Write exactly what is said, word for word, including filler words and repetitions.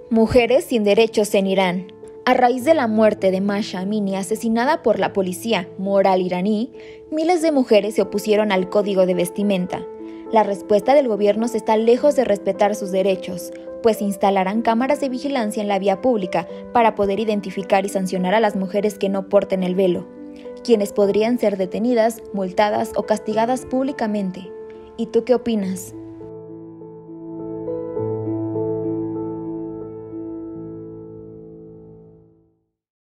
Mujeres sin derechos en Irán. A raíz de la muerte de Mahsa Amini, asesinada por la policía moral iraní, miles de mujeres se opusieron al código de vestimenta. La respuesta del gobierno está lejos de respetar sus derechos, pues instalarán cámaras de vigilancia en la vía pública para poder identificar y sancionar a las mujeres que no porten el velo, quienes podrían ser detenidas, multadas o castigadas públicamente. ¿Y tú qué opinas?